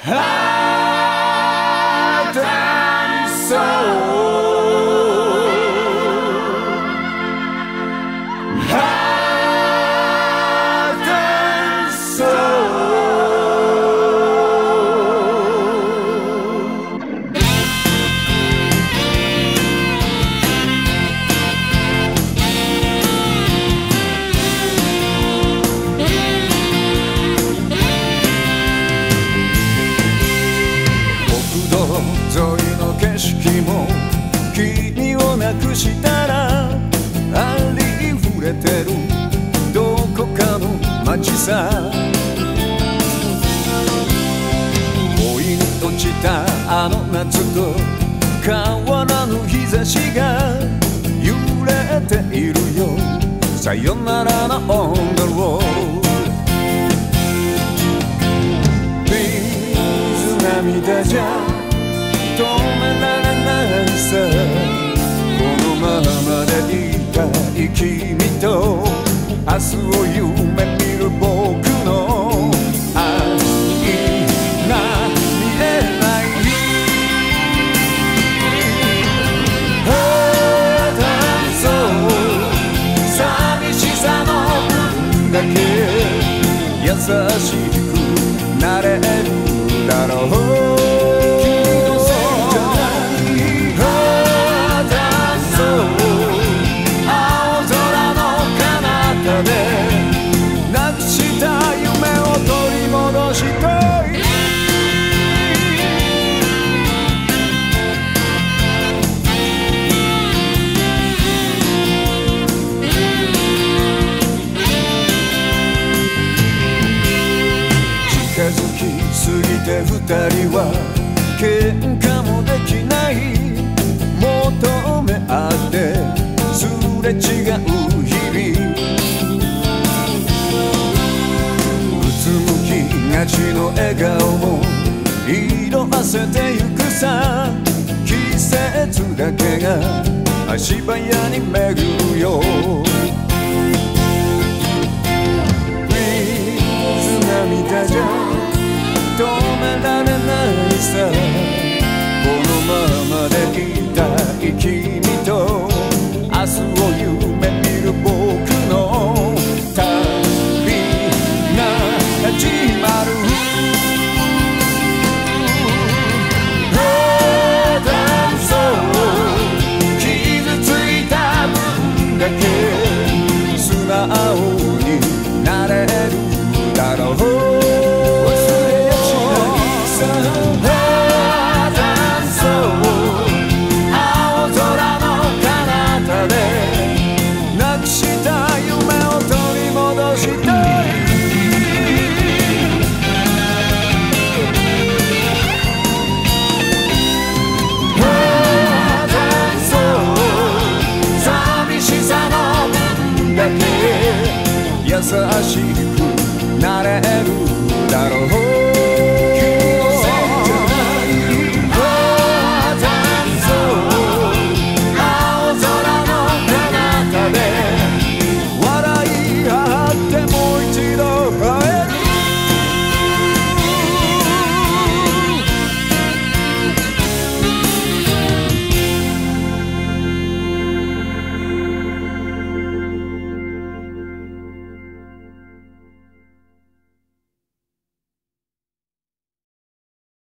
Heart and soul. Heart and soul.沿いの景色も君をなくしたらありふれてるどこかの街さ恋に落ちたあの夏と変わらぬ日差しが揺れているよさよならの音を水涙じゃ止められないさこのままでいたい君と明日を夢見る僕の愛が見えないHeart and soul 寂しさの分だけ優しくなれるだろう近づきすぎて二人は喧嘩もできない求め合ってすれ違う日々うつむきがちの笑顔も色あせてゆくさ季節だけが足早に巡るよ水涙じゃ